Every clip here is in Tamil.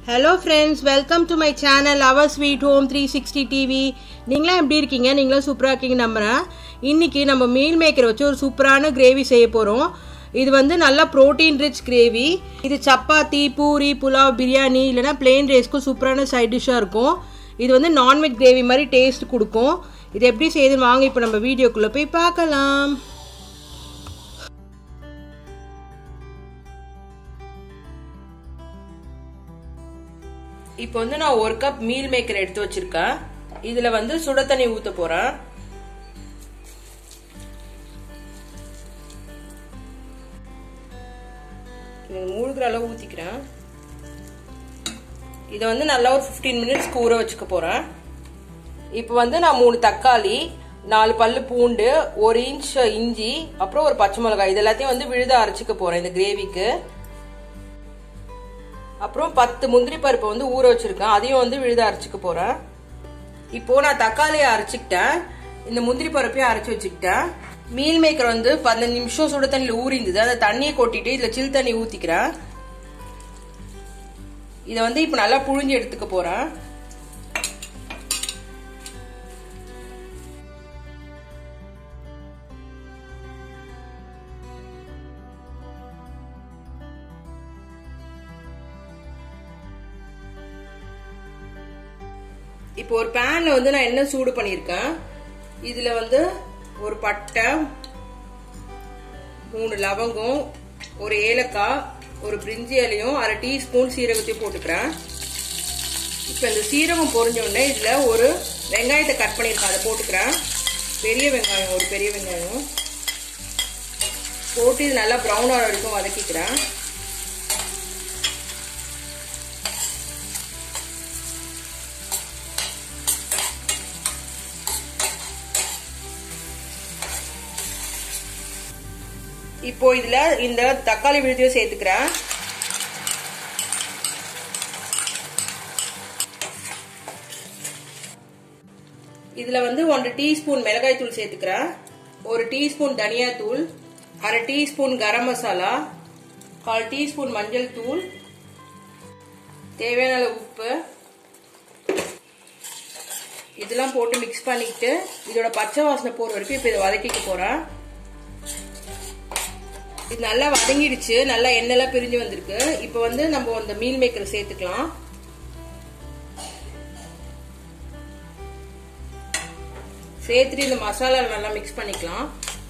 Hello friends, welcome to my channel Our Sweet Home 360 TV. நீங்களா எப்படி இருக்கீங்க? நீங்களா சூப்பரா இருக்கீங்க நம்புறேன். இன்னைக்கு நம்ம மீல் மேக்கர் வச்சு ஒரு சூப்பரான கிரேவி செய்ய போறோம். இது வந்து நல்ல புரோட்டீன் ரிச் கிரேவி. இது சப்பாத்தி, பூரி, புலாவ், பிரியாணி இல்லனா plain ரைஸ்க்கு சூப்பரான சைடு டிஷ்ஷா இருக்கும். இது வந்து நான்வெஜ் கிரேவி மாதிரி டேஸ்ட் கொடுக்கும். இது எப்படி செய்யுதுன்னு வாங்க இப்போ நம்ம வீடியோக்குள்ள போய் பார்க்கலாம். இப்போ வந்து நான் 1 கப் மீல் மேக்கர் எடுத்து வச்சிருக்கேன். இதுல வந்து சுட தண்ணி ஊத்த போறேன். மூழ்கிற அளவு ஊத்திக்கிறேன். இத வந்து நல்லா ஒரு 15 மினிட்ஸ் ஊற வச்சுக்க போறேன். இப்போ வந்து நான் 3 தக்காளி, 4 பல்லு பூண்டு, 1 இன்ச் இஞ்சி, அப்புறம் ஒரு பச்சை மிளகாய் இதெல்லாத்தையும் வந்து விழுத அரைச்சிக்க போறேன் இந்த கிரேவிக்கு. அப்புறம் 10 முந்திரி பருப்பு வந்து ஊற வச்சிருக்கேன். அதையும் வந்து விழுத அரைச்சிக்க போறேன். இப்போ நான் தக்காளியை அரைச்சிக்கிட்டேன். இந்த முந்திரி பருப்பையும் அரைச்சி வச்சுக்கிட்டேன். மீல் மேக்கர் வந்து 15 நிமிஷம் சுட தண்ணியில் ஊறிந்தது. அந்த தண்ணியை கொட்டிட்டு இதுல சில் தண்ணி ஊத்திக்கிறேன். இதை வந்து இப்ப நல்லா புழிஞ்சு எடுத்துக்க போறேன். இப்போ ஒரு பேன்ல வந்து நான் என்ன சூடு பண்ணிருக்கேன். இதுல வந்து ஒரு பட்டை, 3 லவங்கம், ஒரு ஏலக்காய், ஒரு பிரிஞ்சி இலையும், 1/2 டீஸ்பூன் சீரகத்தையும் போட்டுக்கிறேன். இப்போ இந்த சீரகம் பொரிஞ்ச உடனே இதுல ஒரு வெங்காயத்தை கட் பண்ணிருக்கேன், அதை போட்டுக்கிறேன். பெரிய வெங்காயம், ஒரு பெரிய வெங்காயம் போட்டு இது நல்லா ப்ரௌன் ஆகிற வரைக்கும் வதக்கிக்கிறேன். இப்போ இதுல இந்த தக்காளி விழுதியும் சேர்த்துக்கிறேன். இதுல வந்து 1 டீஸ்பூன் மிளகாய் தூள் சேர்த்துக்கிறேன். 1 டீஸ்பூன் தனியா தூள், 1/2 டீஸ்பூன் கரம் மசாலா, 1/4 டீஸ்பூன் மஞ்சள் தூள், தேவையான அளவு உப்பு இதெல்லாம் போட்டு மிக்ஸ் பண்ணிட்டு இதோட பச்சை வாசனை போற வரைக்கும் இப்ப இதை வதக்கிக்க போறேன். இது நல்லா வதங்கிடுச்சு, நல்லா எண்ணெய்லாம் பிரிஞ்சு வந்திருக்கு. இப்போ வந்து நம்ம அந்த மீல் மேக்கரை சேர்த்துக்கலாம். சேர்த்துட்டு இந்த மசாலா நல்லா மிக்ஸ் பண்ணிக்கலாம்.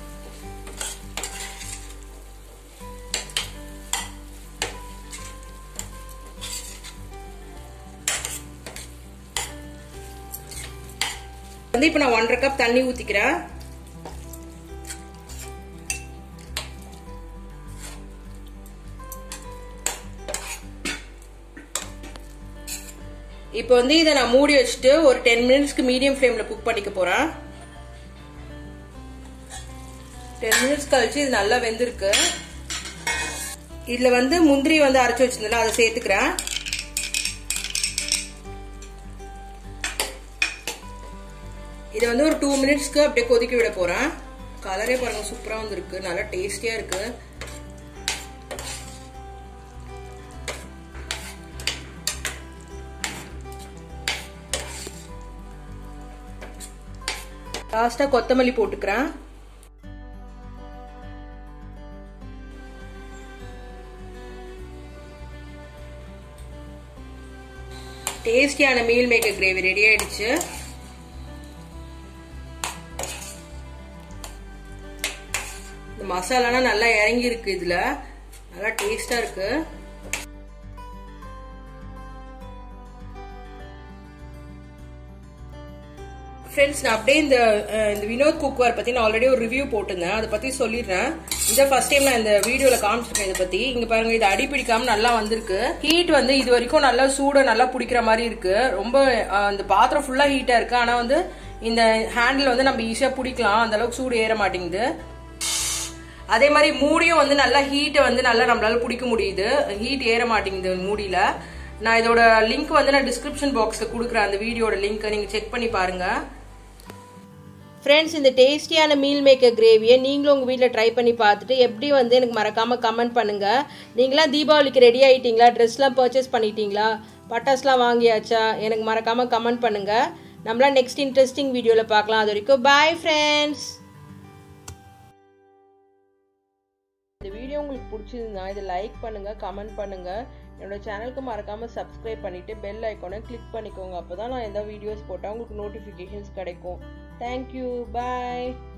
வந்து இப்போ நான் 1/2 கப் தண்ணி ஊத்திக்கிறேன். இப்போ வந்து இதை நான் மூடி வச்சுட்டு ஒரு 10 மினிட்ஸ்க்கு மீடியம் ஃப்ளேம்ல குக் பண்ணிக்க போறேன். 10 மினிட்ஸ் கழிச்சு இது நல்லா வெந்திருக்கு. இதுல வந்து முந்திரி வந்து அரைச்சு வச்சிருந்தேன், அதை சேர்த்துக்கிறேன். இதை வந்து ஒரு 2 மினிட்ஸ்க்கு அப்படியே கொதிக்க விட போறேன். கலரே பாருங்க சூப்பரா வந்திருக்கு, நல்லா டேஸ்டியா இருக்கு. லாஸ்டா கொத்தமல்லி போட்டுக்கிறேன். டேஸ்டியான மீல் மேக்கர் கிரேவி ரெடி ஆயிடுச்சு. இந்த மசாலானா நல்லா இறங்கி இருக்கு, இதுல நல்லா டேஸ்டா இருக்கு. ஃப்ரெண்ட்ஸ், நான் அப்படியே இந்த வினோத் குக்வேர் பத்தி நான் ஆல்ரெடி ஒரு ரிவ்யூ போட்டிருந்தேன், அதை பத்தி சொல்லிடுறேன். இதை ஃபர்ஸ்ட் டைம் நான் இந்த வீடியோல காமிச்சிருக்கேன். இதை பத்தி இங்க பாருங்க, இது அடி பிடிக்காம நல்லா வந்திருக்கு. ஹீட் வந்து இது வரைக்கும் நல்லா சூட நல்லா பிடிக்கிற மாதிரி இருக்கு. ரொம்ப இந்த பாத்திரம் ஃபுல்லா ஹீட்டா இருக்கு, ஆனா வந்து இந்த ஹேண்டில் வந்து நம்ம ஈஸியா பிடிக்கலாம், அந்த அளவுக்கு சூடு ஏற மாட்டேங்குது. அதே மாதிரி மூடியும் வந்து நல்லா ஹீட்டை வந்து நல்லா நம்மளால பிடிக்க முடியுது, ஹீட் ஏற மாட்டேங்குது மூடியில. நான் இதோட லிங்க் வந்து நான் டிஸ்கிரிப்ஷன் பாக்ஸ்ல கொடுக்குறேன், அந்த வீடியோட லிங்க் நீங்க செக் பண்ணி பாருங்க. ஃப்ரெண்ட்ஸ், இந்த டேஸ்டியான மீல் மேக்கர் கிரேவியை நீங்களும் உங்கள் வீட்டில் ட்ரை பண்ணி பார்த்துட்டு எப்படி வந்து எனக்கு மறக்காமல் கமெண்ட் பண்ணுங்கள். நீங்களாம் தீபாவளிக்கு ரெடி ஆகிட்டீங்களா? ட்ரெஸ்லாம் பர்ச்சேஸ் பண்ணிட்டீங்களா? பட்டாசுலாம் வாங்கியாச்சா? எனக்கு மறக்காமல் கமெண்ட் பண்ணுங்கள். நம்மளாம் நெக்ஸ்ட் இன்ட்ரெஸ்டிங் வீடியோவில் பார்க்கலாம். அது வரைக்கும் பாய் ஃப்ரெண்ட்ஸ். இந்த வீடியோ உங்களுக்கு பிடிச்சிருந்தா இதை லைக் பண்ணுங்கள், கமெண்ட் பண்ணுங்கள். என்னோட சேனலுக்கு மறக்காமல் சப்ஸ்கிரைப் பண்ணிவிட்டு பெல் ஐக்கானை கிளிக் பண்ணிக்கோங்க. அப்போ தான் நான் எந்த வீடியோஸ் போட்டால் உங்களுக்கு நோட்டிஃபிகேஷன்ஸ் கிடைக்கும். தேங்க்யூ, பாய்.